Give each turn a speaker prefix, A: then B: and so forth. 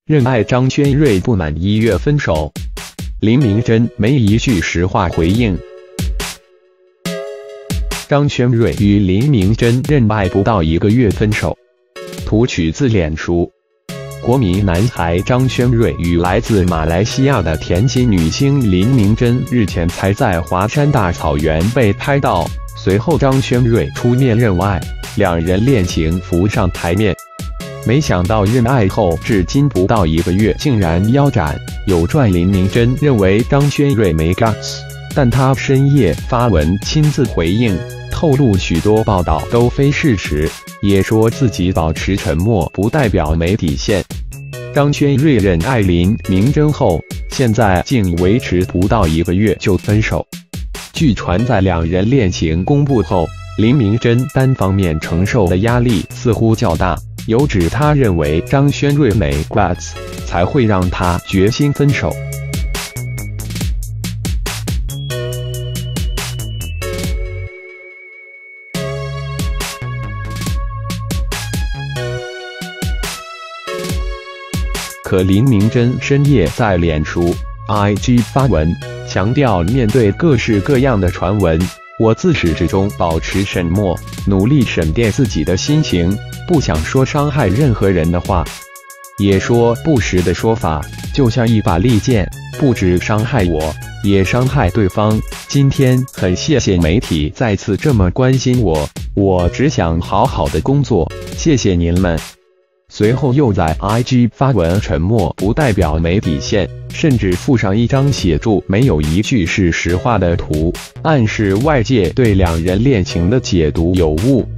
A: 任爱张轩睿不满1月分手，林明珍没一句实话回应。张轩睿与林明珍认爱不到1个月分手。图取自脸书。国民男孩张轩睿与来自马来西亚的田径女星林明珍日前才在华山大草原被拍到，随后张轩睿出面认爱，两人恋情浮上台面。没想到认爱后至今不到1个月竟然腰斩。有传林明珍认为张轩睿没 guts， 但他深夜发文亲自回应，透露许多报道都非事实，也说自己保持沉默不代表没底线。张轩睿认爱林明珍后，现在竟维持不到1个月就分手。据传在两人恋情公布后，林明珍单方面承受的压力似乎较大，有指他认为张轩睿没 guts， 才会让他决心分手。可林明珍深夜在脸书、IG 发文，强调面对各式各样的传闻，我自始至终保持沉默，努力沉淀自己的心情，不想说伤害任何人的话。也说不实的说法就像一把利剑，不只伤害我，也伤害对方。今天很谢谢媒体再次这么关心我，我只想好好的工作，谢谢您们。随后又在 IG 发文，沉默不代表没底线，甚至附上一张写注没有一句是实话的图，暗示外界对两人恋情的解读有误。